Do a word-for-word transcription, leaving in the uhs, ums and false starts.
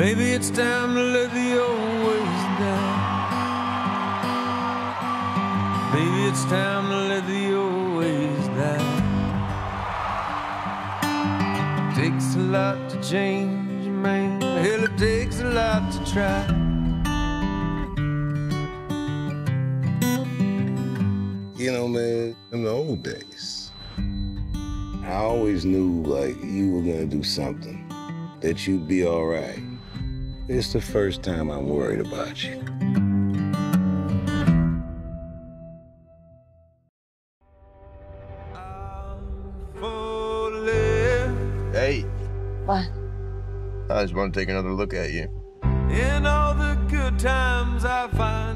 Maybe it's time to let the old ways die. Maybe it's time to let the old ways die. Takes a lot to change, man. Hell, it takes a lot to try. You know, man, in the old days, I always knew, like, you were gonna do something, that you'd be all right. It's the first time I'm worried about you. Hey. What? I just want to take another look at you. In all the good times I find